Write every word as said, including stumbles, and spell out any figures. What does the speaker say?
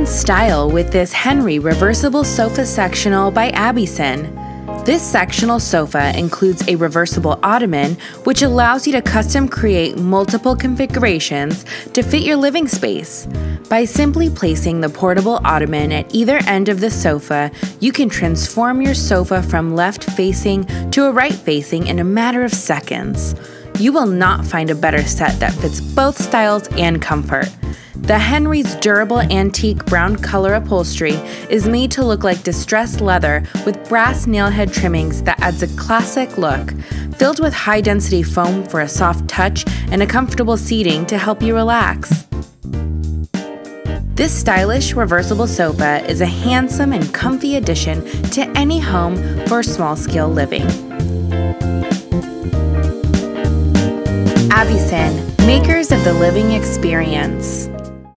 style with this Henry reversible sofa sectional by Abysin. This sectional sofa includes a reversible ottoman, which allows you to custom create multiple configurations to fit your living space. By simply placing the portable ottoman at either end of the sofa, you can transform your sofa from left-facing to a right-facing in a matter of seconds. You will not find a better set that fits both styles and comfort. The Henry's durable antique brown color upholstery is made to look like distressed leather with brass nailhead trimmings that adds a classic look, filled with high-density foam for a soft touch and a comfortable seating to help you relax. This stylish reversible sofa is a handsome and comfy addition to any home for small-scale living. Abysin, makers of the living experience.